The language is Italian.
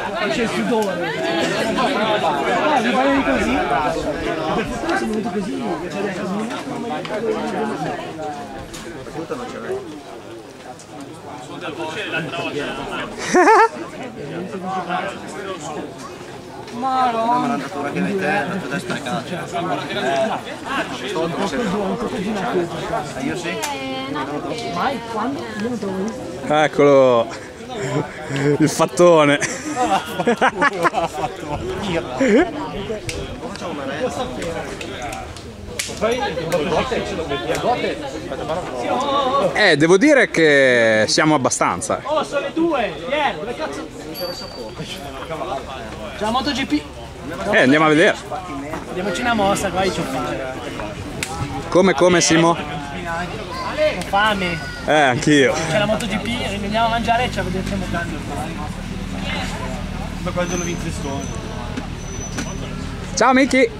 c'è il sudore. Mi parli così? Per fortuna sono venuto così. Non ce l'hai. Ma no, la natura che hai te, la tua destra è calcio. Io sì. mai? Quando? Io non te l'ho visto. Eccolo, il fattone. Devo dire che siamo abbastanza. Oh, sono le 2! Pier, dove cazzo? C'è la MotoGP. Andiamo a vedere. Andiamoci una mossa, qua c'ho fame. Come Simo? Ho fame. Anch'io. C'è la MotoGP, rimaniamo a mangiare e ci vediamo cambio. Ma quando lo vince sconto. Ciao Miki.